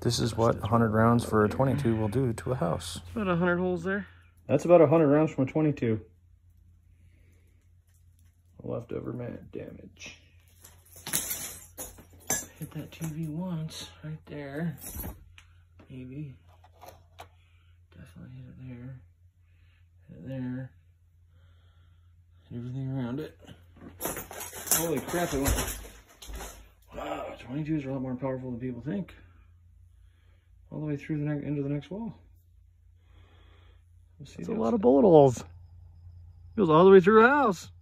This is what 100 rounds for a 22 will do to a house. About 100 holes there. That's about 100 rounds from a 22. Leftover damage. Hit that TV once, right there. Maybe. Definitely hit it there. Hit it there. Hit everything around it. Holy crap, it went. Wow, 22s are a lot more powerful than people think. All the way through the into the next wall. That's a lot of bullet holes. Goes all the way through a house.